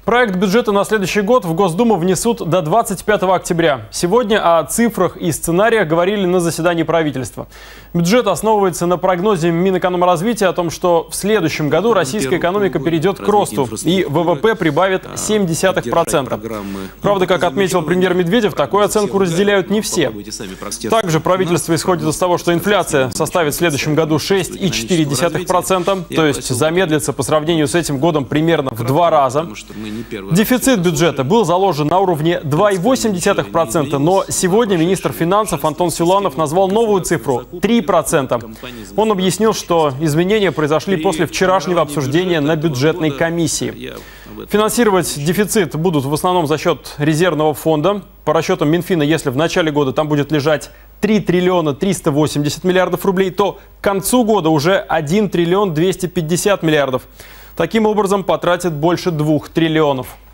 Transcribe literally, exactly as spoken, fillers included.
Проект бюджета на следующий год в Госдуму внесут до двадцать пятого октября. Сегодня о цифрах и сценариях говорили на заседании правительства. Бюджет основывается на прогнозе Минэкономразвития о том, что в следующем году российская экономика перейдет к росту и ВВП прибавит семь десятых процента. Правда, как отметил премьер Медведев, такую оценку разделяют не все. Также правительство исходит из того, что инфляция составит в следующем году шесть целых четыре десятых процента, то есть замедлится по сравнению с этим годом примерно в два раза. Дефицит бюджета был заложен на уровне два целых восемь десятых процента, но сегодня министр финансов Антон Силуанов назвал новую цифру – три процента. Он объяснил, что изменения произошли после вчерашнего обсуждения на бюджетной комиссии. Финансировать дефицит будут в основном за счет резервного фонда. По расчетам Минфина, если в начале года там будет лежать три триллиона триста восемьдесят миллиардов рублей, то к концу года уже один триллион двести пятьдесят миллиардов. Таким образом, потратят больше двух триллионов.